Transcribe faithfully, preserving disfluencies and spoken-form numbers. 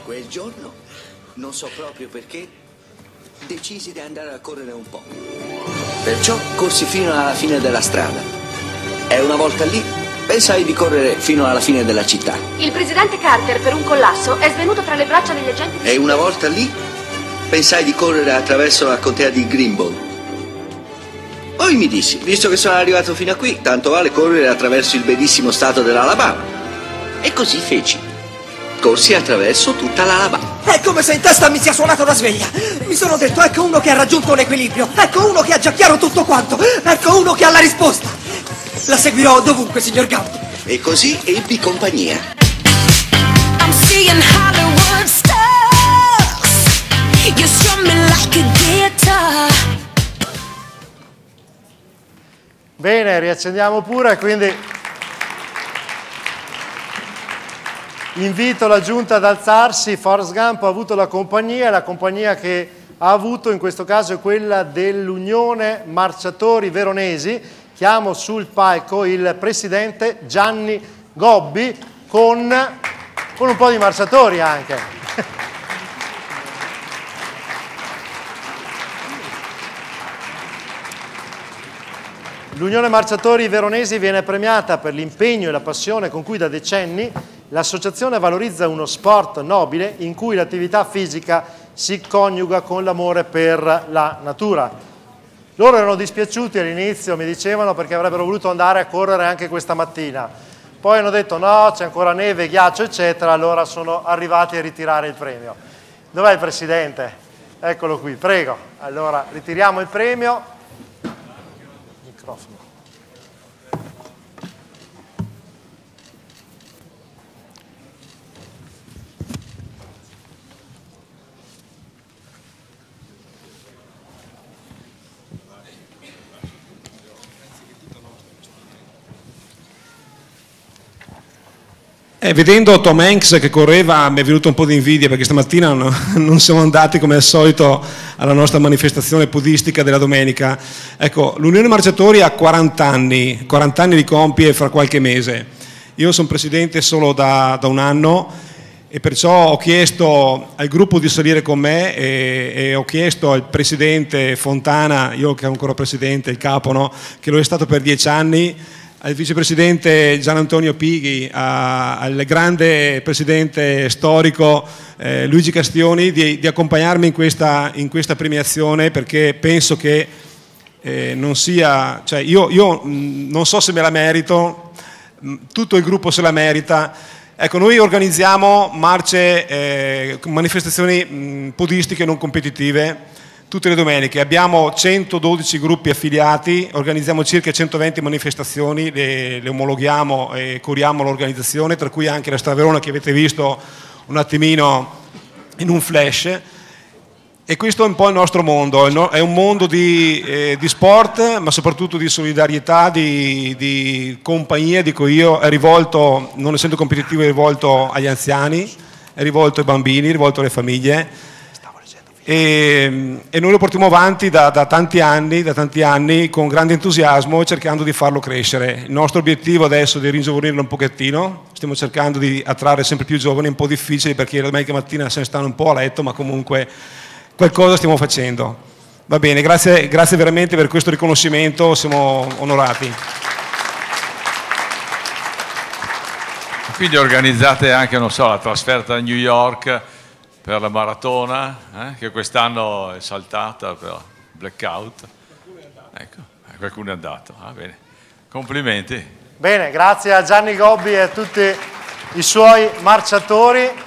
Quel giorno, non so proprio perché, decisi di andare a correre un po'. Perciò corsi fino alla fine della strada. E una volta lì, pensai di correre fino alla fine della città. Il presidente Carter, per un collasso, è svenuto tra le braccia degli agenti di E una volta lì, pensai di correre attraverso la contea di Greenbow. Poi mi dissi, visto che sono arrivato fino a qui, tanto vale correre attraverso il bellissimo stato dell'Alabama. E così feci. Corsi attraverso tutta l'Alabama. È come se in testa mi sia suonata una sveglia. Mi sono detto, ecco uno che ha raggiunto un equilibrio. Ecco uno che ha già chiaro tutto quanto. Ecco uno che ha la risposta. La seguirò dovunque, signor Gump. E così ebbi compagnia. I'm seeing Hollywood stars. You strum me like a guitar. Bene, riaccendiamo pure, quindi invito la giunta ad alzarsi. Forrest Gump ha avuto la compagnia, la compagnia che ha avuto in questo caso è quella dell'Unione Marciatori Veronesi. Chiamo sul palco il presidente Gianni Gobbi con, con un po' di marciatori anche. L'Unione Marciatori Veronesi viene premiata per l'impegno e la passione con cui da decenni l'associazione valorizza uno sport nobile in cui l'attività fisica si coniuga con l'amore per la natura. Loro erano dispiaciuti all'inizio, mi dicevano, perché avrebbero voluto andare a correre anche questa mattina. Poi hanno detto no, c'è ancora neve, ghiaccio, eccetera, allora sono arrivati a ritirare il premio. Dov'è il presidente? Eccolo qui, prego. Allora, ritiriamo il premio. Microfono. Eh, vedendo Tom Hanks che correva mi è venuto un po' di invidia, perché stamattina no, non siamo andati come al solito alla nostra manifestazione podistica della domenica. Ecco, l'Unione Marciatori ha quaranta anni, quaranta anni li compie fra qualche mese. Io sono presidente solo da, da un anno e perciò ho chiesto al gruppo di salire con me e, e ho chiesto al presidente Fontana, io che ero ancora presidente, il capo, no, che lo è stato per dieci anni, al vicepresidente Gian Antonio Pighi, a, al grande presidente storico eh, Luigi Castioni di, di accompagnarmi in questa, in questa premiazione, perché penso che eh, non sia, cioè io, io mh, non so se me la merito, mh, tutto il gruppo se la merita. Ecco, noi organizziamo marce, eh, manifestazioni mh, podistiche non competitive tutte le domeniche. Abbiamo centododici gruppi affiliati, organizziamo circa centoventi manifestazioni, le, le omologhiamo e curiamo l'organizzazione, tra cui anche la Straverona che avete visto un attimino in un flash. E questo è un po' il nostro mondo, è un mondo di, eh, di sport, ma soprattutto di solidarietà, di, di compagnia, dico io, è rivolto, non essendo competitivo, è rivolto agli anziani, è rivolto ai bambini, è rivolto alle famiglie. E, e noi lo portiamo avanti da, da, tanti anni, da tanti anni con grande entusiasmo, cercando di farlo crescere. Il nostro obiettivo adesso è di ringiovanirlo un pochettino, stiamo cercando di attrarre sempre più giovani, è un po' difficile perché la domenica mattina se ne stanno un po' a letto, ma comunque qualcosa stiamo facendo. Va bene, grazie, grazie veramente per questo riconoscimento, siamo onorati. Quindi organizzate anche, non so, la trasferta a New York per la maratona, eh, che quest'anno è saltata per blackout. Ecco, qualcuno è andato. Ah, bene. Complimenti. Bene, grazie a Gianni Gobbi e a tutti i suoi marciatori.